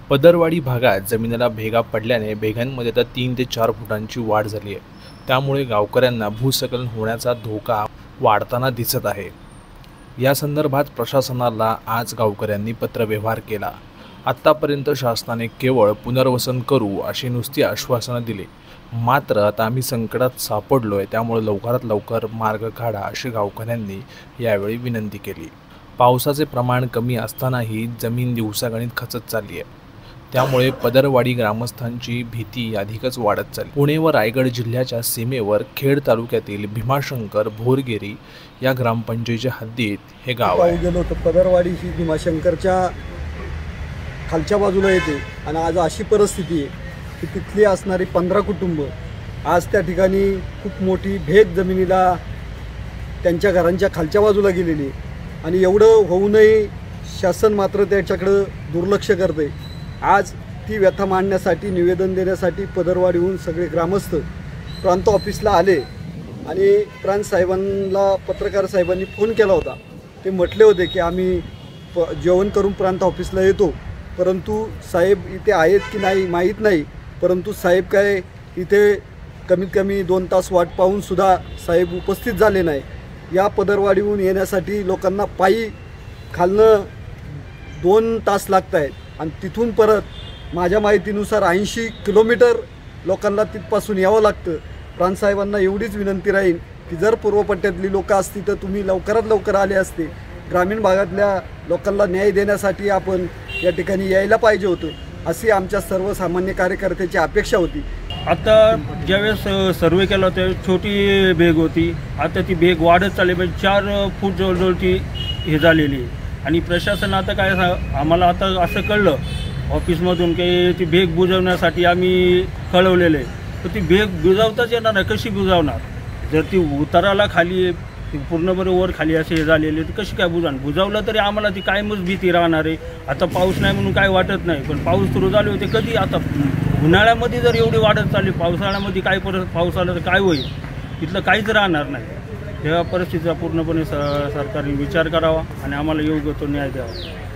पदरवाडी भागात जमिनीला भेगा पडल्याने भेगांमध्ये आता 3 ते 4 फुटांची वाढ झाली आहे। त्यामुळे गावकऱ्यांना भूस्खलन होण्याचा धोका वाढताना दिसत आहे। या संदर्भात प्रशासनाला आज गावकऱ्यांनी पत्रव्यवहार केला। आतापर्यंत शासनाने केवळ पुनर्वसन करू अशी नुसती आश्वासनं दिली, मात्र आता आम्ही संकटात सापडलोय, त्यामुळे लवकरात लवकर मार्ग काढा अशी गावकऱ्यांनी यावेळी विनंती केली। पावसाचे प्रमाण कमी असतानाही जमीन दिवसागणिक खचत चालली आहे, त्यामुळे पदरवाडी ग्रामस्थांची भीती अधिकच वाढत चालली। पुणे व रायगड जिल्ह्याच्या सीमेवर खेड तालुक्यातील भीमाशंकर भोरगेरी या ग्रामपंचायतीच्या हद्दीत हे गाव आहे। गेलो तर पदरवाडी ही भीमाशंकरच्या खालच्या बाजूला येते आणि आज अशी परिस्थिती आहे की तिथली असणारी 15 कुटुंब आज त्या ठिकाणी खूप मोठी भेग जमिनीला त्यांच्या घरांच्या खालच्या बाजूला गेलेली आणि एवढं होऊनही शासन मात्र त्याच्याकडे दुर्लक्ष करते। आज ती व्यथा मांडण्यासाठी निवेदन देण्यासाठी पदरवाडीहून सगळे ग्रामस्थ प्रांत ऑफिसला आले आणि प्रांत साहेबांना पत्रकार साहेबांनी फोन केला होता। ते म्हटले होते की आम्ही जेवण करून प्रांत ऑफिसला येतो, परंतु साहेब इथे आहेत की नाही माहीत नाही। परंतु साहेब काय इथे कमीत कमी 2 तास वाट पाहून सुद्धा साहेब उपस्थित झाले नाही। या पदरवाडीहून येण्यासाठी लोकांना पायी खालनं 2 तास लागत आहेत आणि तिथून परत माझ्या माहितीनुसार 80 किलोमीटर लोकांना तिथपासून यावं लागतं। प्रांत साहेबांना एवढीच विनंती राहील की जर पूर्वपट्ट्यातली लोकं असती तर तुम्ही लवकरात लवकर आले असते। ग्रामीण भागातल्या लोकांना न्याय देण्यासाठी आपण या ठिकाणी यायला पाहिजे होतं, अशी आमच्या सर्वसामान्य कार्यकर्त्याची अपेक्षा होती। आता ज्यावेळेस सर्वे केला त्यावेळेस छोटी भेग होती, आता ती भेग वाढत चालली, म्हणजे 4 फूट जवळजवळची हे झालेली आहे। आणि प्रशासन आता काय आम्हाला आता असं कळलं ऑफिसमधून की ती भेग बुजवण्यासाठी आम्ही कळवलेलं आहे, तर ती भेग बुजवताच येणार नाही। कशी बुजवणार? जर ती उताराला खाली पूर्णपणे वर खाली असे हे झालेले तर कशी काय बुजावलं तरी आम्हाला ती कायमच भीती राहणार आहे। आता पाऊस नाही म्हणून काय वाटत नाही, पण पाऊस सुरू झाले होते कधी, आता उन्हाळ्यामध्ये जर एवढी वाढत चालली, पावसाळ्यामध्ये काय पाऊस आला तर काय होईल? तिथलं काहीच राहणार नाही। या परिस्थितीचा पूर्णपणे सरकारने विचार करावा आणि आम्हाला योग्य तो न्याय द्यावा।